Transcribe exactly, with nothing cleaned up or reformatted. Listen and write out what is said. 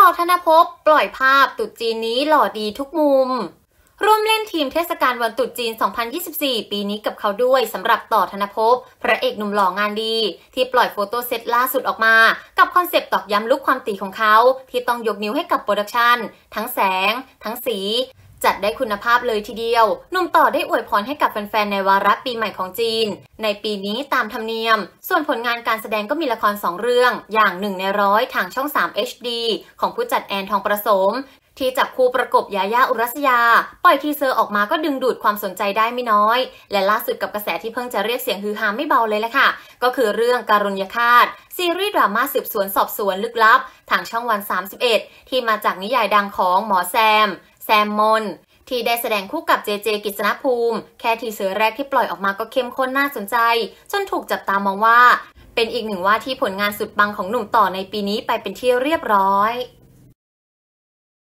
ธนภพปล่อยภาพตรุษจีนนี้หล่อดีทุกมุมร่วมเล่นทีมเทศกาลวันตรุษจีน สองพันยี่สิบสี่ ปีนี้กับเขาด้วยสำหรับต่อธนภพพระเอกหนุ่มหล่องานดีที่ปล่อยโฟโต้เซตล่าสุดออกมากับคอนเซปต์ตอกย้ำลุคความตีของเขาที่ต้องยกนิ้วให้กับโปรดักชันทั้งแสงทั้งสีจัดได้คุณภาพเลยทีเดียวหนุ่มต่อได้อวยพรให้กับแฟนๆในวาระปีใหม่ของจีนในปีนี้ตามธรรมเนียมส่วนผลงานการแสดงก็มีละครสองเรื่องอย่างหนึ่งในร้อยทางช่อง สาม เอช ดี ของผู้จัดแอนทองประสมที่จับคู่ประกบยาย่าอุรัสยาปล่อยทีเซอร์ออกมาก็ดึงดูดความสนใจได้ไม่น้อยและล่าสุดกับกระแสที่เพิ่งจะเรียกเสียงฮือฮาไม่เบาเลยแหละค่ะก็คือเรื่องการุญยฆาตซีรีส์ดราม่าสืบสวนสอบสวนลึกลับทางช่องวันสามสิบเอ็ดที่มาจากนิยายดังของหมอแซมแซมมนที่ได้แสดงคู่กับเจเจกิษณภูมิแค่ทีเซอร์แรกที่ปล่อยออกมาก็เข้มข้นน่าสนใจจนถูกจับตามองว่าเป็นอีกหนึ่งว่าที่ผลงานสุดปังของหนุ่มต่อในปีนี้ไปเป็นที่เรียบร้อย